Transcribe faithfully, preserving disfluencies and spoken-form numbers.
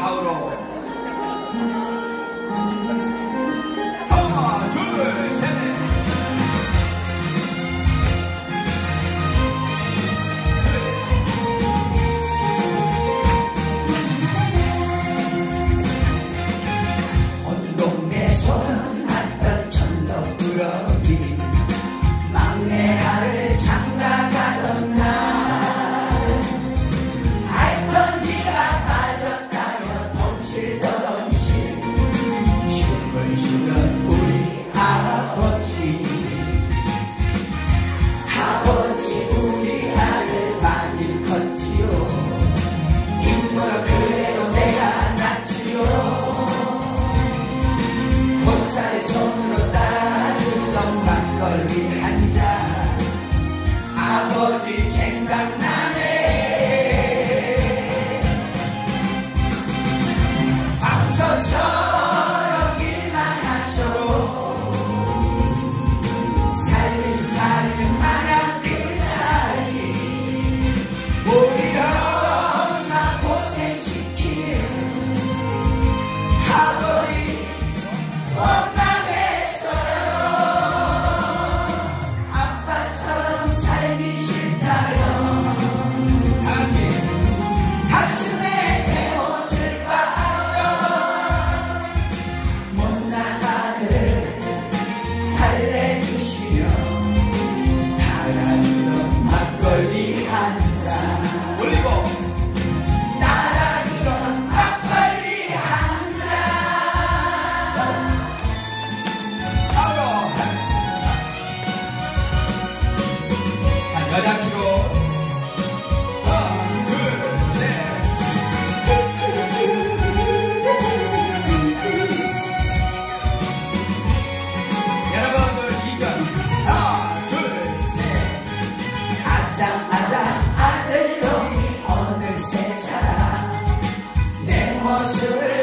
좌우로 하나 둘 셋. 온 동네 소문났던 천덕꾸러기 막내 아들 장가가던 날 알던 네가 빠졌다여 덩실덩실 춤을 추던 우리 아버지 아버지 우리 아들 많이 컸지요 인물은 그래도 내가 낫지요 고사리 손으로 따주던 막걸리 한잔 아버지 생각나네 박서처럼 일만 하셔도 살림살이는 마냥 그 차이 우리 엄마 고생시키는 아버지 원망했어요 아빠처럼 살기 싫다요 다시 가슴에 내 옷을 빨아요 못난 아들 달래주시며 달아주던 막걸리 한잔 올리고 달아주던 막걸리 한잔 좌우로. 자 여자 키로 하나 둘 셋. 여러분들 이전 하나 둘 셋. 아장아장 아들 여기 어느새 자라 내 모습을